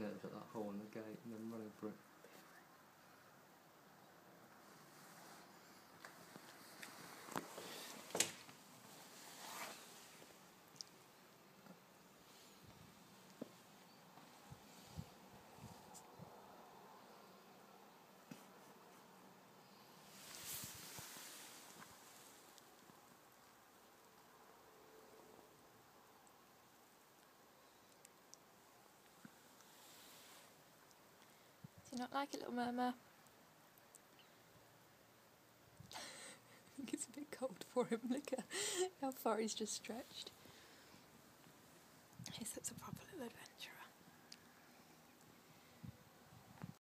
Yeah, there's like that hole in the gate and then run over it. Do you not like it, little murmur? I think it's a bit cold for him. Look at how far he's just stretched. He's such a proper little adventurer.